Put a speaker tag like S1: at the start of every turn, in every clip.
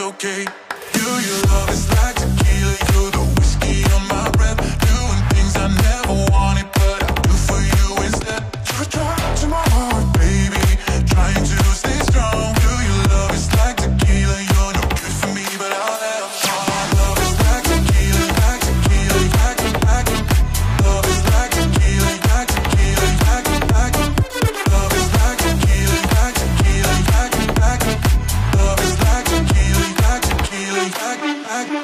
S1: okay. Your love is like tequila, you're the whiskey on my breath. Doing things I never wanted, but I do for you instead. You're a drug to my heart, baby, trying to stay strong. Your love is like tequila, you're no good for me, but I'll have fun. Love is like tequila, like tequila, like love is like tequila, like tequila, like love is like tequila, like tequila, like love is like tequila, like tequila, like.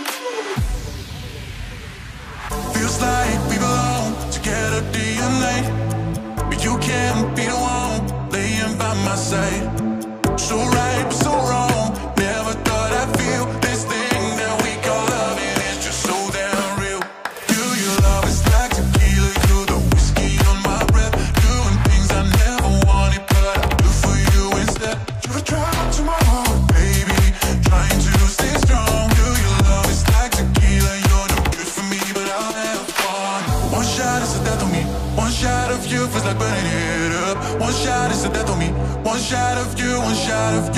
S1: Feels like we belong together day and night, but you can't be the one laying by my side. So right, so wrong. Never thought I'd feel this thing that we call love, and it's just so damn real. Your love is like tequila, you're the whiskey on my breath. Doing things I never wanted, but I do for you instead. You're a drug to my heart, baby, trying to stay strong. Your love is like tequila, you're no good for me, but I'll have fun. One shot is the death of me. One shot of you feels like burning it up. One shot is the death of me. One shot of you, one shot of you.